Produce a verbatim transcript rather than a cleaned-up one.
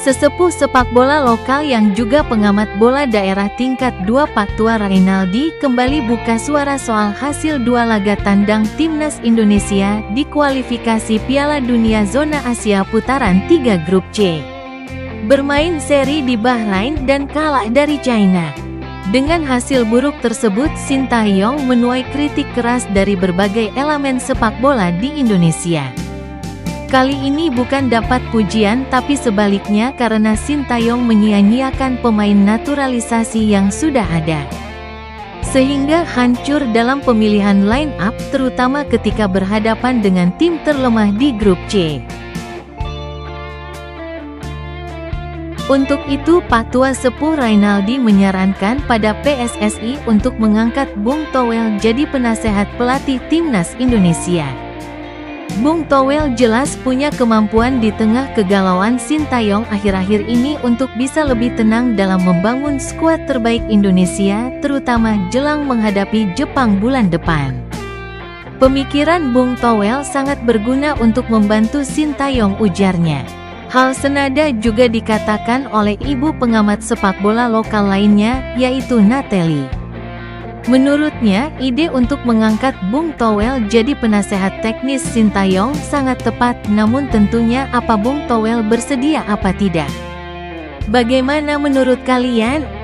Sesepuh sepak bola lokal yang juga pengamat bola daerah tingkat dua Paktua Rainaldi kembali buka suara soal hasil dua laga tandang Timnas Indonesia di kualifikasi Piala Dunia Zona Asia putaran tiga Grup C. Bermain seri di Bahrain dan kalah dari China. Dengan hasil buruk tersebut, Sintayong menuai kritik keras dari berbagai elemen sepak bola di Indonesia. Kali ini bukan dapat pujian tapi sebaliknya karena Sintayong menyia-nyiakan pemain naturalisasi yang sudah ada. Sehingga hancur dalam pemilihan line up terutama ketika berhadapan dengan tim terlemah di Grup C. Untuk itu Paktua Sepuh Rainaldi menyarankan pada P S S I untuk mengangkat Bung Towel jadi penasehat pelatih Timnas Indonesia. Bung Towel jelas punya kemampuan di tengah kegalauan Sintayong akhir-akhir ini untuk bisa lebih tenang dalam membangun skuad terbaik Indonesia, terutama jelang menghadapi Jepang bulan depan. Pemikiran Bung Towel sangat berguna untuk membantu Sintayong, ujarnya. Hal senada juga dikatakan oleh ibu pengamat sepak bola lokal lainnya, yaitu Natalie. Menurutnya, ide untuk mengangkat Bung Towel jadi penasehat teknis Sintayong sangat tepat, namun tentunya apa Bung Towel bersedia apa tidak. Bagaimana menurut kalian?